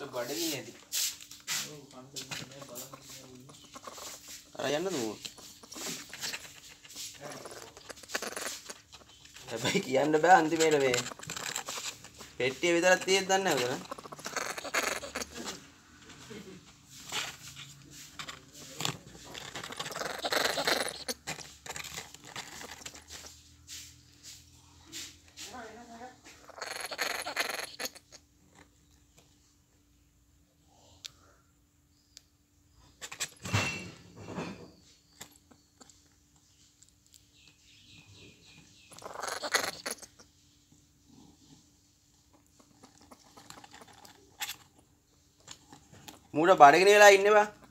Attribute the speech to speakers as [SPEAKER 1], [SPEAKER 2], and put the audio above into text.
[SPEAKER 1] බඩගින්නේදී. අර යන්නද මෝ? හැබැයි කියන්න බෑ අන්තිමේට මේ පෙට්ටිය විතරක් තියෙද්දි දන්නේ නැහැ උදේ. මූට බඩගිනි වෙලා ඉන්නේ බා.